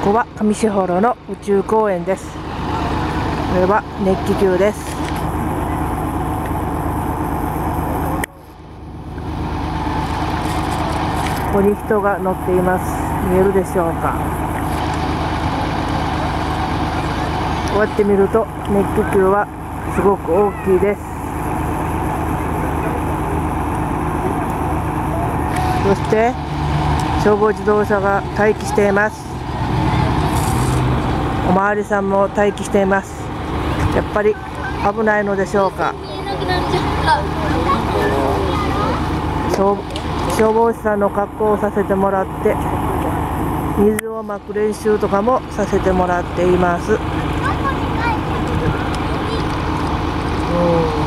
こは上士幌の宇宙公園です。これは熱気球です。ここに人が乗っています。見えるでしょうか。こうやって見ると熱気球はすごく大きいです。そして消防自動車が待機しています。おまわりさんも待機しています。やっぱり危ないのでしょうか。消防士さんの格好をさせてもらって、水をまく練習とかもさせてもらっています。